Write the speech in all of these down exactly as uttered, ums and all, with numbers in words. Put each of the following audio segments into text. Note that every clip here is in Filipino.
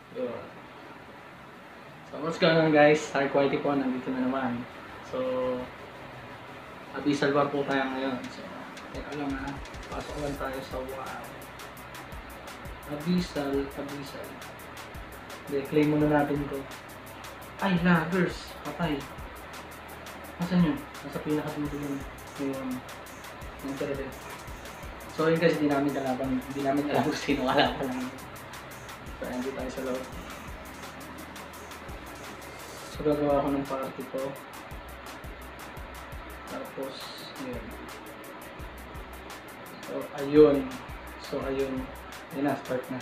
Yun. So what's going on guys? High quality po, nandito na naman. So Abyssal War po tayo ngayon. So teka lang ha, pasok lang tayo sa wow. Abyssal, Abyssal. Hindi, claim muna natin to. Ay, laggers! Patay. Nasaan yun? Nasa pinakadulo yun. Yung internet. So yun guys, hindi namin kalaban. Hindi namin alam kung sino kalaban namin. So hindi tayo sa loob. So gagawa ko ng party ko. Tapos, yun. So ayun. So ayun. Yun na, start na.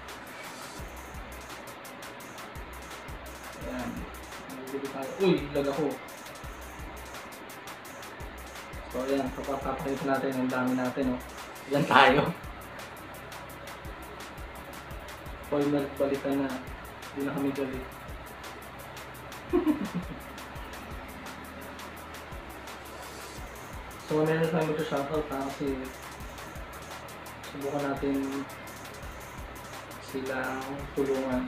Ayan. Nagbibi tayo. Uy, lag ako. So ayan, papapakita natin ang dami natin, oh. Yan tayo. Hoy, nagbalikan na. Hindi na kami galit. So meron tayo mag-shoutout ha, kasi subukan natin silang tulungan.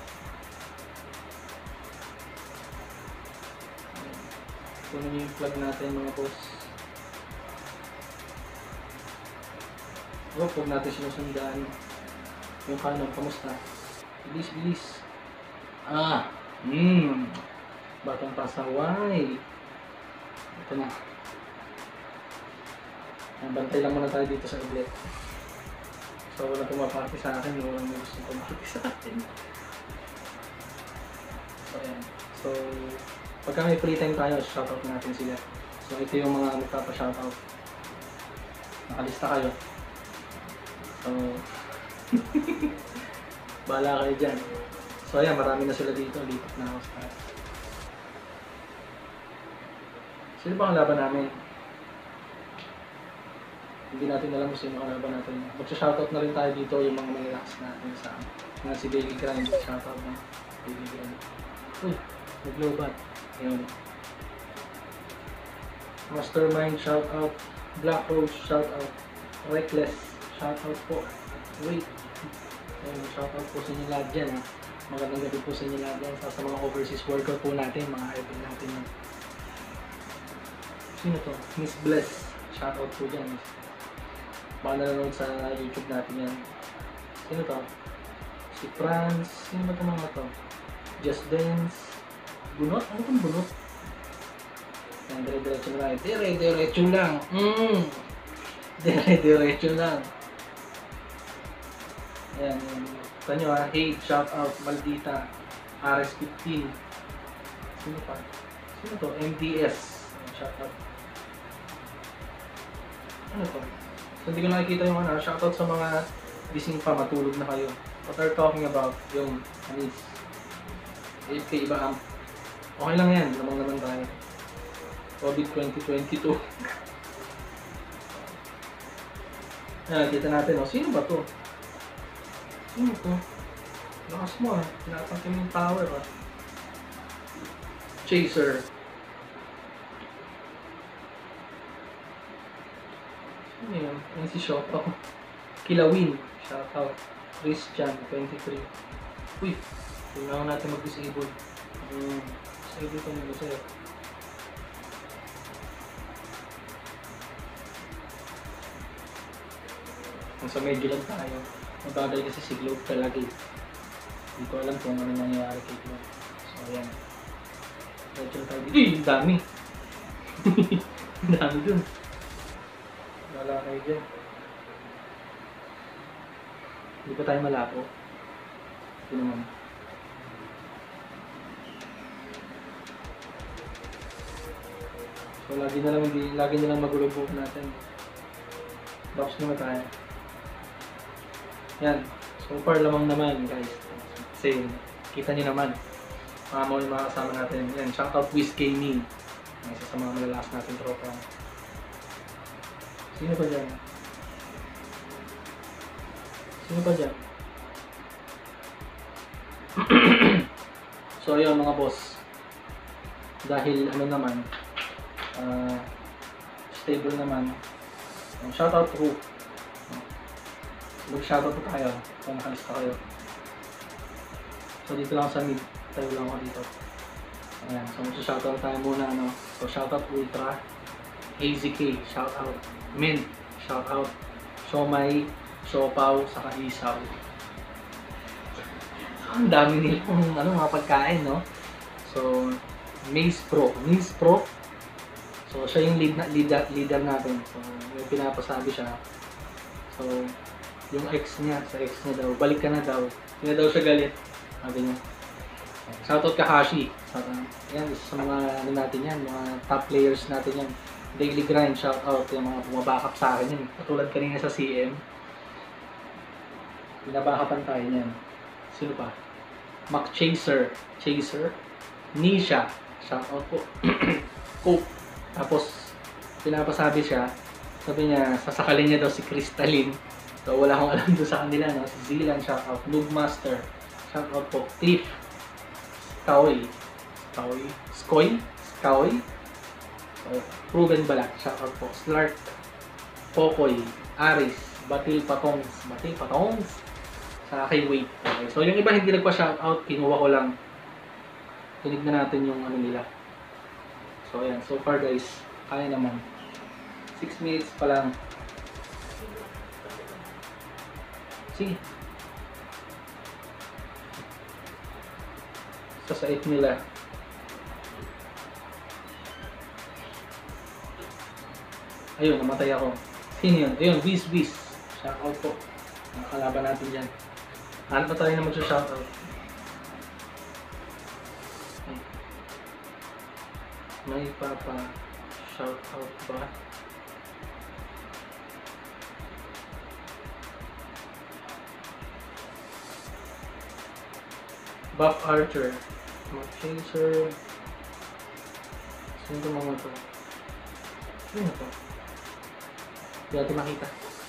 Kunin niyo yung plug natin mga boss. O, huwag natin sinusundan yung kanon, kamusta? Bilis, bilis. Ah, hmm. Batang pasaway. Ito na. Bantay lang muna tayo dito sa iblet. So, wala pumapati sa akin, walang may gusto pumapati sa akin. So, ayan. So, pagka may free time tayo, shoutout natin sila. So, ito yung mga magpapa-shoutout. Nakalista kayo. So, bahala kayo dyan. So, ayan, marami na sila dito. Lipat na ako sa... Sino ba ang laban namin? Hindi natin alam kung sino ang laban natin. Magsa-shoutout na rin tayo dito yung mga manilaks natin sa mga si Baby Grind. Shoutout na Baby Grind. Uy, nag-lobat. Ayun. Mastermind, shoutout. Black Rose, shoutout. Reckless, shoutout po. Wait. Ayun, shoutout po sa inyo lahat dyan, ha. Magandang gabi po sa inyo lahat dyan. Sa mga overseas worker po natin, mga idol natin. Ha. Sino to? Miss Bless. Shoutout po dyan. Baka nanonood sa YouTube natin yan. Sino to? Si Franz. Sino ba ito mga to? Just Dance. Bunot? Ano itong bunot? Yan, dire-diretso lang. Dire-diretso lang. Mm. Dire-diretso lang. Ayan, yan. Ito nyo ha. Hey, shout out. Maldita. R S fifteen. Sino pa? Sino to? M D S. Shout out. Ano to? So, hindi ko nakikita yung ano. Shout out sa mga gising pa. Matulog na kayo. What are talking about? Yung anis. A F K iba amp. Okay lang yan. Lamang naman tayo. COVID twenty twenty-two. Ayan, kita natin. O, sino ba to? Sino to? Lakas mo ah. Tinatangkin yung tower ah. Chaser. Ano yun? Yan si Shota. Kilawin. Shoutout. Christian, twenty-three. Uy! Tingnan natin mag-disable. Hmm. Disable ko nila sa'yo. Nasa medyo lang tayo. Mabagal kasi si Globe talaga eh. Hindi ko alam kung ano nangyayari kay Globe. So ayan. Medyo tayo dito. Eh! Dami! Dami dun. Wala kayo dyan. Hindi pa tayo malako. Ito naman. So lagi na lang, lagi na lang magulo po natin. Box naman tayo. Yan. So far lamang naman guys. Same. Kita niyo naman. Mga mo yung mga kasama natin. Yan. Shoutout Wiz Gaming. Isa sa mga malalakas natin tropa. Sino ba dyan? Sino ba dyan? So yun mga boss. Dahil ano naman. Uh, stable naman. Shoutout to who? Mag-shoutout po tayo kung nakalista kayo. So dito lang sa mid, tayo lang ako dito. Ayan, so mag-shoutout tayo muna, no? So shoutout Ultra, A Z K, shoutout, Mint, shoutout, Shomai, Siopaw, saka Isaw. Ang dami nilang ano, mga pagkain, no? So, Maze Pro. Maze Pro. So, siya yung lead na, leader, leader natin. So, may pinapasabi siya. So, yung ex niya, sa ex niya daw, balik ka na daw. Hindi na daw siya galit. Sabi niya. Shoutout Kakashi. Shoutout. Yan, isa sa mga ano natin yan, mga top players natin yan. Daily grind, shoutout. Yung mga bumabackup sa akin yan. Katulad kanina sa C M. Pinabackupan tayo niyan. Sino pa? Mac Chaser. Chaser. Nisha. Shoutout po. Coke. Tapos, pinapasabi siya. Sabi niya, sasakalin niya daw si Crystalline. So, wala akong alam doon sa kanila, no? Si Zilan, shoutout. Noobmaster. Shoutout po. Cliff. Skoy. Skoy. Skoy. Skoy. So, Proven Balak. Shoutout po. Slart. Pokoy. Aris. Batil Patongs. Batil Patongs. Sa kay Wait. Okay. So, yung iba hindi nagpa-shoutout, kinuha ko lang. Tinignan natin yung ano nila. So, ayan. So far, guys, kaya naman. six minutes pa lang. Sige. Sasait nila. Ayun, namatay ako. Sino yun? Ayun, Wiz Wiz. Shoutout po. Nakakalaban natin dyan. Hanap na tayo na mag-shoutout. May papa shoutout ba? Buff Archer. Mac Chaser. Sino ito mga ito? Sino ito? Hindi natin makita.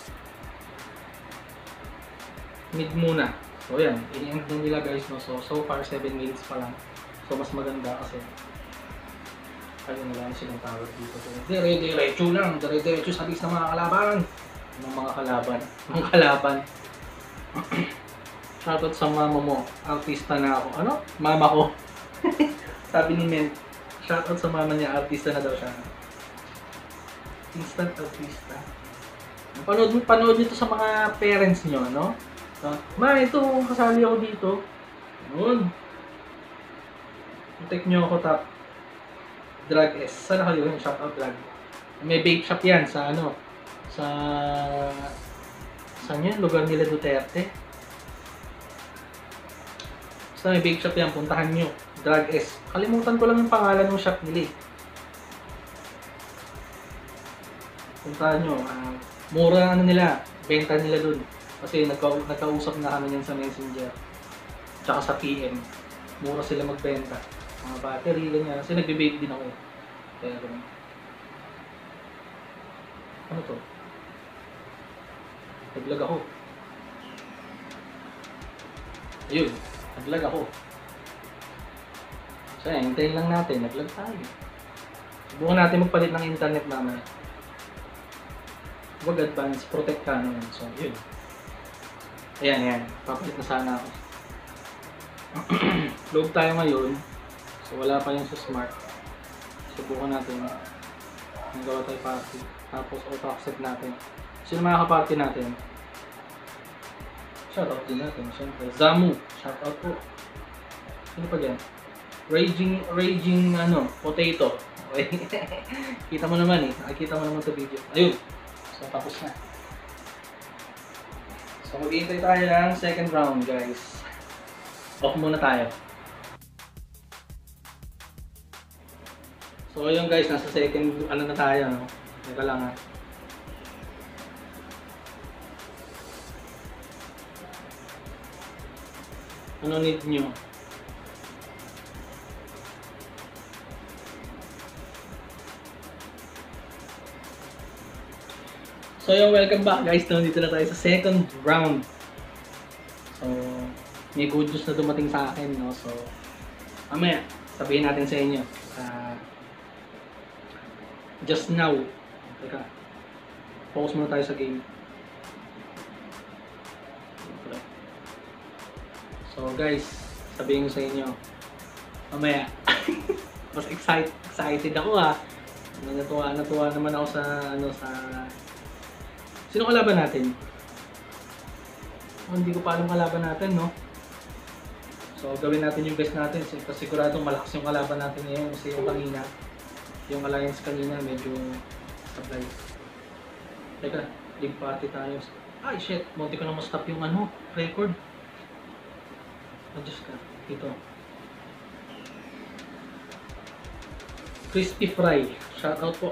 Mid muna. So yan, i-end na nila guys, no? So, so far seven minutes pa lang. So mas maganda kasi ayun, wala na silang tawag dito. So, dire-diretso lang, dire-diretso sa bis ng mga kalaban. Ng mga kalaban. Mga kalaban. Shoutout sa mama mo. Artista na ako. Ano? Mama ko. Sabi ni Men. Shoutout sa mama niya. Artista na daw siya. Instant artista. Panood, panood nyo to sa mga parents nyo, no? So, ma, ito, kasali ako dito. Yun. Take nyo ako tap. Drag S. Saan nakaliw yung shoutout drag? May bake shop yan sa ano? Sa... Saan yun? Lugar nila Duterte. Basta may bake shop yan. Puntahan nyo. Drag S. Kalimutan ko lang yung pangalan ng shop nila eh. Puntahan nyo. Uh, mura ano nila. Benta nila dun. Kasi nagka nagkausap na kami yan sa Messenger. Tsaka sa P M. Mura sila magbenta. Mga battery, ganyan. Kasi nagbe-bake din ako. Kaya ganun. Ano to? Naglag ako. Ayun. Naglag ako. So yan, hintayin lang natin. Naglag tayo. Subukan natin magpalit ng internet naman. Huwag advance. Protect ka naman. So, yun. Ayan, ayan. Papalit na sana ako. Load tayo ngayon. So, wala pa yung sa smart. Subukan natin. Nagawa tayo party. Tapos, auto-accept natin. Sino mga ka-party natin? Shoutout din natin. Siyempre. Zamu. Shoutout po. Sino pa dyan? Raging, raging, ano, potato. Okay. Kita mo naman eh. Nakikita mo naman sa video. Ayun. So, tapos na. So, mag-iintay tayo ng second round, guys. Off muna tayo. So ayun guys, nasa second ano na tayo, no? Teka lang ha. Ano need nyo? So yung welcome back guys, nandito na tayo sa second round. So may good news na dumating sa akin, no? So mamaya sabihin natin sa inyo. Uh, just now. Teka. Focus muna tayo sa game. So guys, sabihin ko sa inyo, mamaya, mas excited, excited ako ah. Natuwa, natuwa naman ako sa, ano, sa... Sino kalaban natin? Oh, hindi ko pa alam kalaban natin, no? So, gawin natin yung best natin. Kasi siguradong malakas yung kalaban natin ngayon. Kasi yung kanina, yung alliance kanina, medyo sablay. Teka, league party tayo. Ay, shit! Munti ko na ma-stop yung ano, record. Adjust ka. Dito. Crispy Fry. Shoutout po.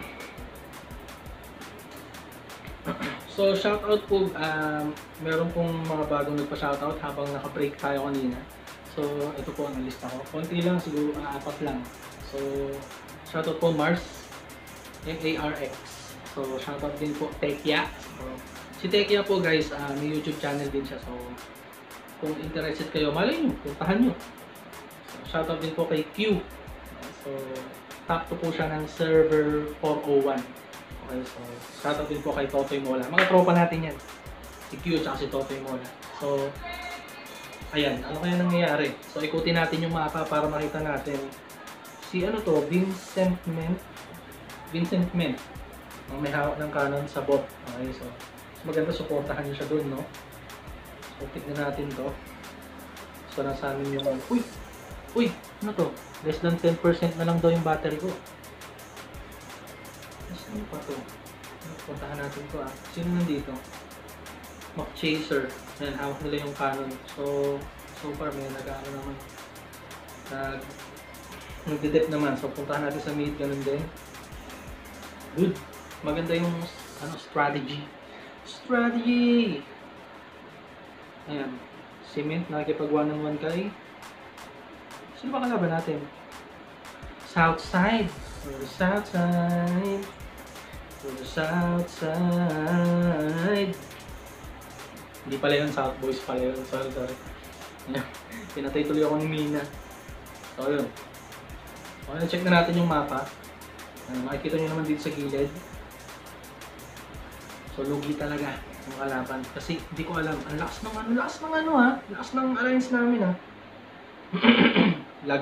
So, shoutout po. Um, meron pong mga bagong nagpa-shoutout habang naka-break tayo kanina. So, ito po ang lista ko. Konti lang, siguro uh, apat lang. So, shoutout po Mars. M A R X. So, shoutout din po Tekya. So, si Tekya po guys, uh, may YouTube channel din siya. So, kung interested kayo, malay nyo, puntahan nyo. So, shoutout din po kay Q. So, top two po siya ng server four oh one. Okay, so, shoutout din po kay Totoy Mola. Mga tropa natin yan. Si Q at si Totoy Mola. So, ayan, ano kaya nangyayari? So, ikutin natin yung mapa para makita natin. Si ano to, Vincent Mint. Vincent Mint. May hawak ng kanon sa bot. Okay, so, maganda supportahan nyo siya dun, no? So, tignan natin to. So, nasa amin yung... Uy! Uy! Ano to? Less than ten percent na lang daw yung battery ko. Sino pa to? Puntahan natin to ah. Sino nandito? Mac Chaser. Yan, hawak nila yung Canon. So, so far may nag-ano naman. Nag... Nagde-dep naman. So, puntahan natin sa mid. Ganun din. Good. Maganda yung ano, strategy. Strategy! Ayan. Cement. Nakikipag one on one kay... Sino ba kalaban natin? Southside. To the Southside. To the Southside. Hindi pala yun, South Boys pala yun. Sorry, sorry. Pinatay tuloy ako ni Mina. So, yun. Okay, check na natin yung mapa. Uh, makikita nyo naman dito sa gilid. So, lugi talaga yung kalaban. Kasi hindi ko alam. Ang lakas ng ano, lakas ng ano ha. Lakas ng alliance namin ha. Lag.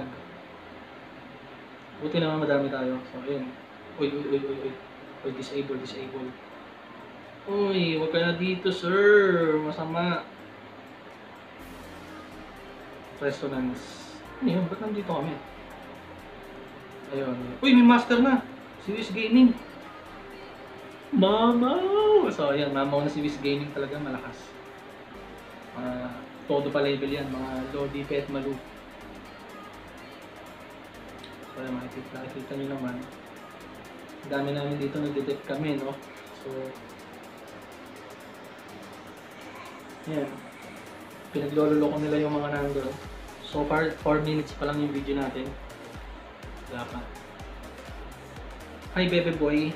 Buti naman madami tayo. So, ayun. Uy, uy, uy, uy, uy. Uy, disable, disable. Uy, wag ka na dito, sir. Masama. Resonance. Ano yun? Ba't nandito kami? Ayun. Uy, may master na. Si Wiz Gaming. Mamaw! So, ayan. Mamaw na si Wiz Gaming talaga. Malakas. Uh, todo pa level yan. Mga Lodi, Pet, Malu. So, ayan. Makikita, makikita nyo naman. Ang dami namin dito. Nagdedep kami, no? So, ayan. Pinagloloko nila yung mga nandun. So far, four minutes pa lang yung video natin. Wala pa. Hi, Bebe Boy.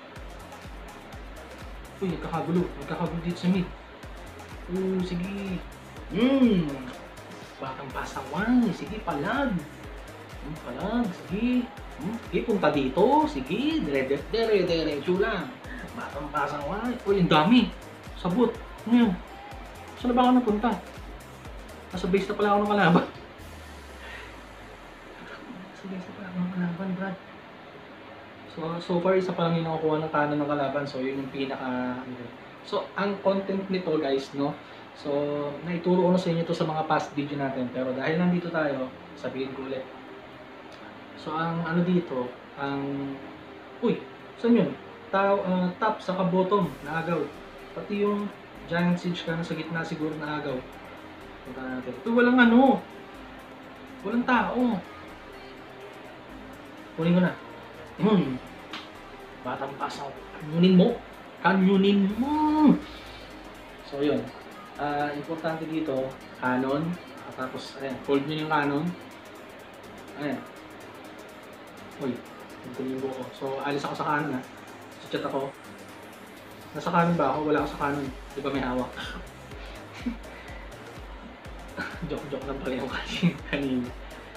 Uy, nagkakagulo. Nagkakagulo dito sa mid. Oo, sige. Hmm. Bakang pasawang. Sige, palag. Hmm, palag. Sige. Hmm, sige, punta dito. Sige, dire-dire, dire-diretso lang. Bakang pasawang. Uy, ang dami. Sabot. Ano yun? Saan na ba ako napunta? Nasa base na pala ako ng kalaban. Nasa base na pala ako ng kalaban, Brad. So, so far, isa pa lang yung nakukuha ng kanan ng kalaban. So, yun yung pinaka... So, ang content nito, guys, no? So, naituro ko na sa inyo to sa mga past video natin. Pero dahil nandito tayo, sabihin ko ulit. So, ang ano dito, ang... Uy, saan yun? Ta uh, top, saka bottom, naagaw. Pati yung Giant Siege ka na sa gitna siguro na agaw. Punta natin. Uy, walang ano. Walang tao. Kunin ko na. Hmm. Batang pasaw. Kanyunin mo. Kanyunin mo. So, yun. Uh, importante dito, canon. Tapos, ayan. Hold nyo yung canon. Ayan. Uy. Kunin ko ko. So, alis ako sa canon ha. So, chat ako. Nasa kanon ba ako? Wala ako sa kanon. Di ba may hawak? Joke-joke lang pala yung kanina.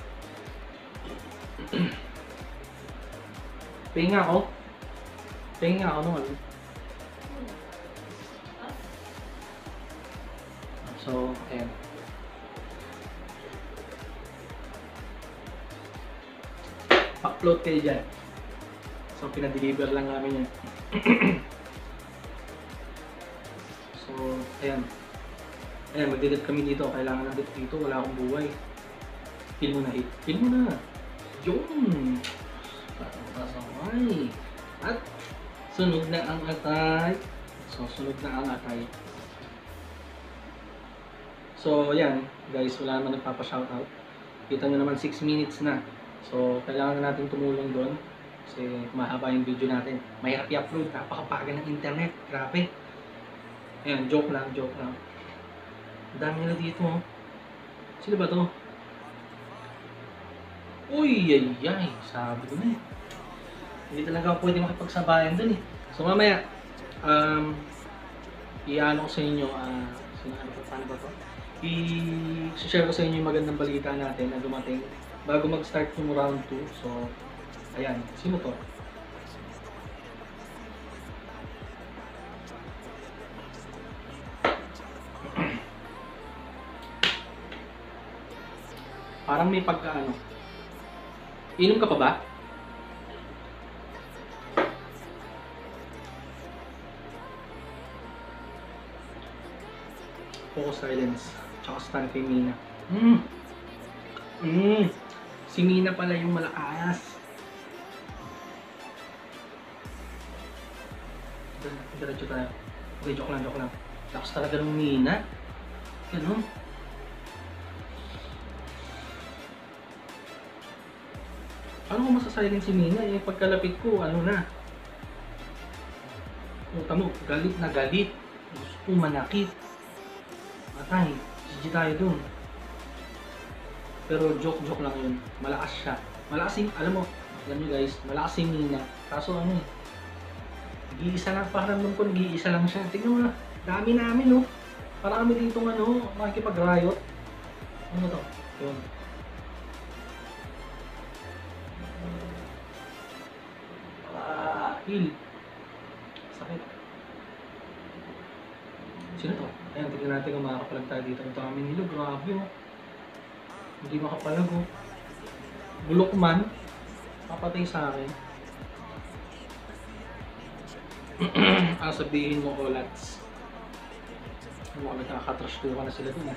Pahinga ako. Pahinga ako noon. So, ayan. Pa-upload kayo dyan. So, pinadeliver lang namin yan. So, ayan. Ayan, magdidip kami dito. Kailangan ng dip dito. Wala akong buhay. Feel mo na hit. Feel mo na. Yun! Pasaway. At sunod na ang atay. So, sunod na ang atay. So, ayan. Guys, wala naman nagpapa-shoutout. Kita nyo naman six minutes na. So, kailangan na natin tumulong doon. Kasi mahaba yung video natin. Mahirap i-upload. Napakapaga ng internet. Grabe. Ayan, joke lang, joke lang. Ang dami nila dito, oh. Sino ba to? Uy, ay, ay. Sabi ko na eh. Hindi talaga ako pwede makipagsabayan dun eh. So, mamaya, um, i-ano ko sa inyo, ah, uh, paano ba to? I-share ko sa inyo yung magandang balita natin na dumating bago mag-start yung round two. So, ayan. Sino to? Parang may pagkaano. Inom ka pa ba? Focus Silence. Tsaka Stan kay Mina. Mm. Mm. Si Mina pala yung malakas. Diretso tayo. Okay, joke lang, joke lang. Lakas talaga ng Mina. Ganun. Ano ko masasilent si Mina? Eh, pagkalapit ko, ano na? Puta mo, galit na galit. Gusto manakit. Matay. G G tayo dun. Pero joke-joke lang yun. Malakas siya. Malakas yung, alam mo, alam nyo guys, malakas yung Mina. Kaso ano eh, nag-iisa lang, parang nung ko nag-iisa lang siya. Tignan mo na, dami namin oh. Para kami dito ano, makikipag-riot. Ano to? Yun. Ah, heal. Sakit. Sino to? Ayan, tignan natin kung makakapalag tayo dito. Ito aming nilo, grabe oh. Hindi makapalag oh. Bulok man. Papatay sa akin. Ano sabihin mo, Olats? Ano kami nakakatrash ko ka na sila dun ah.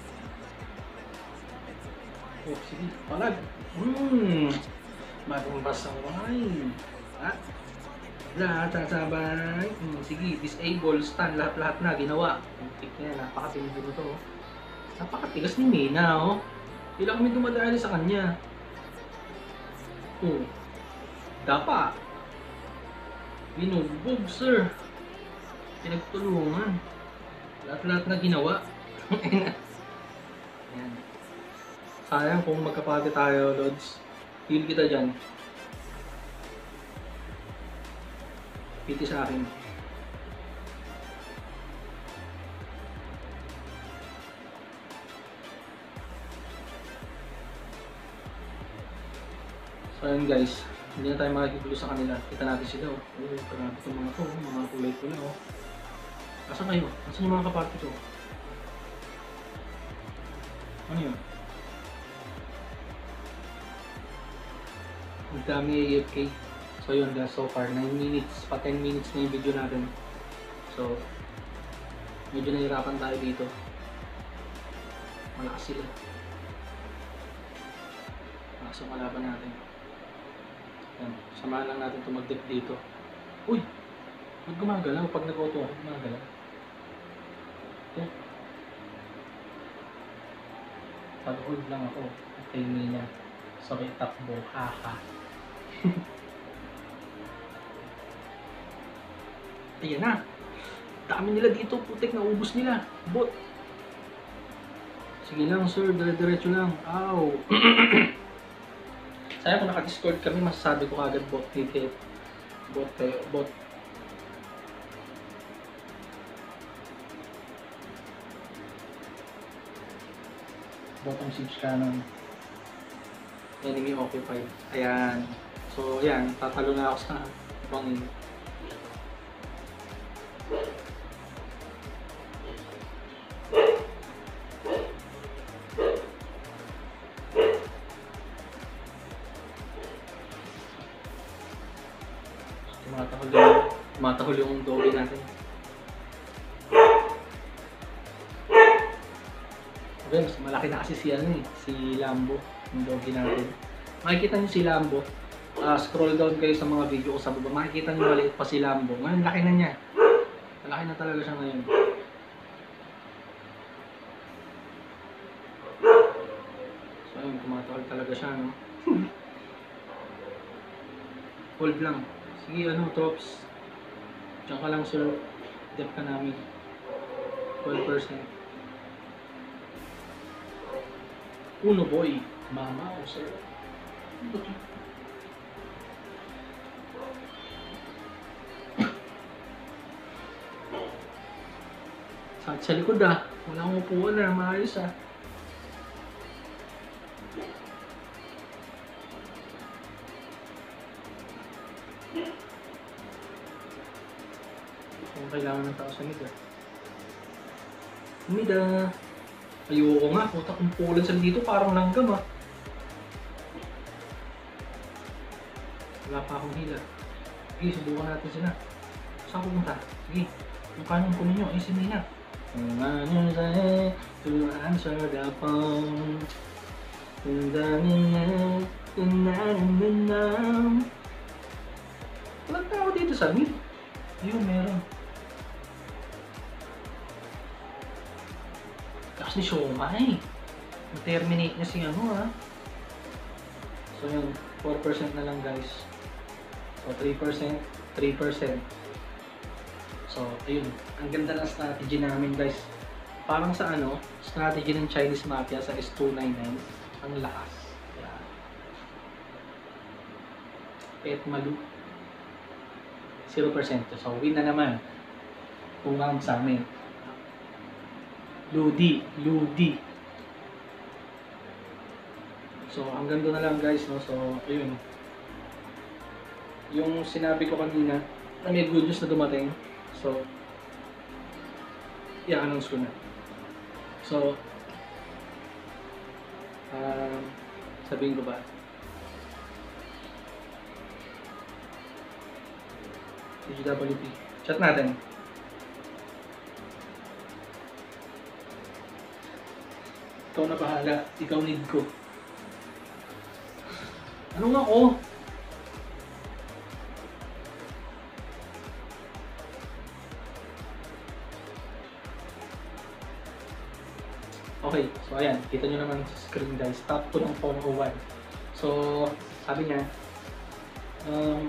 Oh, sige, palag. Hmm. Magumbas ang wine. Ha? Lahat sasabay. Hmm, sige, disable, stun, lahat-lahat na ginawa. Tik na yan, napakatindi mo to. Napakatigas ni Mina, oh. Hindi lang kami dumadali sa kanya. Oh. Dapa. Binugbog, sir. Pinagtulungan. Lahat-lahat na ginawa. Ayan. Sayang kung magkapati tayo, Lods. Heal kita dyan. Piti sa akin. So ayun guys, hindi na tayo makikigulo sa kanila. Kita natin sila oh. Oh, grabe itong mga to, mga kulay ko na oh. Asan kayo? Asan yung mga kapati ko? Ano yun? Ang dami A F K. So yun guys, so far nine minutes, pa ten minutes na yung video natin. So medyo nahirapan tayo dito. Malakas sila. Malakas ang kalaban natin. Yan. Samahan lang natin ito mag-dip dito. Uy! Ba't gumagalaw? Pag nag-auto ako, gumagalaw. Okay. Pag-hold lang ako. At kay Mina. Sorry, takbo. Haha. Ayan na. Dami nila dito. Putik na ubus nila. Bot. Sige lang sir. Dire-diretso lang. Ow. Sayang kung naka-discord kami, masasabi ko agad bot dito. Bot kayo. Bot. Bottom siege cannon. Enemy occupied. Ayan. So, ayan. Tatalo na ako sa bangin. Tumatahol yung doggy natin. Okay, mas malaki na kasi si ano eh, si Lambo, yung doggy natin. Makikita nyo si Lambo, uh, scroll down kayo sa mga video ko sa baba, makikita nyo maliit pa si Lambo. Ngayon, laki na niya. Malaki na talaga siya ngayon. So ayun, tumatahol talaga siya, no? Hold lang. Sige, ano, Trops. Diyan ka lang, sir. Dep ka namin. twelve percent. Uno, boy. Mama, o sir. Sa, sa likod ah. Wala akong upuan na. Maayos ah. Kung kailangan ng tao sa nida. Nida. Ayoko nga. Puta kung pulan sa dito. Parang langgam ah. Wala pa akong hila. Sige, subukan natin sila. Saan pupunta? Sige. Yung kanong ko ninyo. Ay, si Nina. Kung ano sa'yo, tulaan sa dapang. Kung dami na, kung nananam. Walang tao dito sa amin. Ayun, meron. Kasi ni Shomai. Na-terminate niya si ano ha. So yun, four percent na lang guys. So three percent, three percent. So ayun, ang ganda ng strategy namin guys. Parang sa ano, strategy ng Chinese Mafia sa S two ninety-nine. Ang lakas. Yan. Pet Malu. zero percent. So win na naman. Kung ang sa amin. Ludi, Ludi. So, hanggang doon na lang guys, no? So, ayun. Yung sinabi ko kanina, na may good news na dumating. So, i-announce ko na. So, um, sabihin ko ba? G W P. Chat natin. Ikaw na bahala. Ikaw need ko. Ano nga ako? Okay, so ayan. Kita nyo naman sa screen guys. Top two ng four oh one. So, sabi niya, um,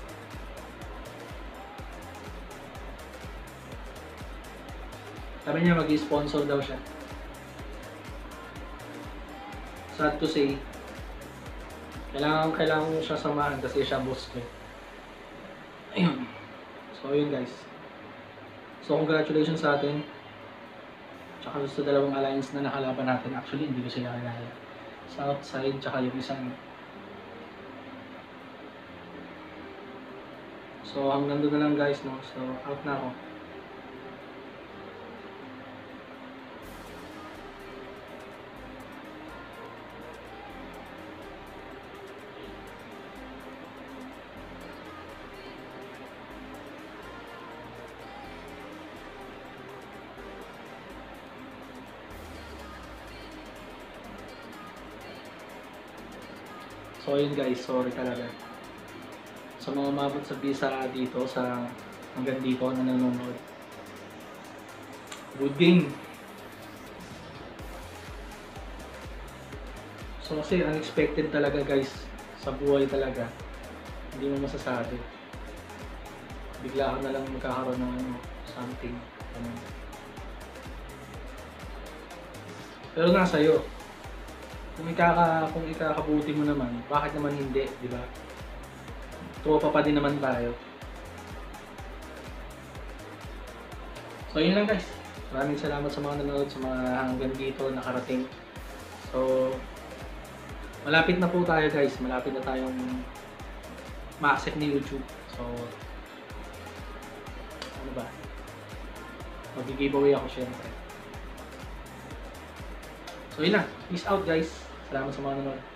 sabi niya mag-sponsor daw siya. Sad to say, kailangan, kailangan mo siya samahan kasi siya boss ko. Ayun. So, yun guys. So, congratulations sa atin. Tsaka sa dalawang alliance na nakalaban natin. Actually, hindi ko sila kilala. Southside, tsaka yung isang. So, hanggang doon na lang guys, no? So, out na ako. So yun guys, sorry talaga. Sa mga umabot sa visa dito, sa hanggang dito na nanonood. Good game. So kasi unexpected talaga guys, sa buhay talaga. Hindi mo masasabi. Bigla ka na lang magkakaroon ng ano, something. Ano. Pero nasa iyo. Kung ikaka kung ikakabuti mo naman, bakit naman hindi, di ba? Tropa pa din naman tayo. So yun lang guys. Maraming salamat sa mga nanonood, sa mga hanggang dito nakarating. So malapit na po tayo guys, malapit na tayong ma-accept ni YouTube. So ano ba? Mag-giveaway ako syempre. So yun lang. Peace out guys. Salamat sa mga nanonood.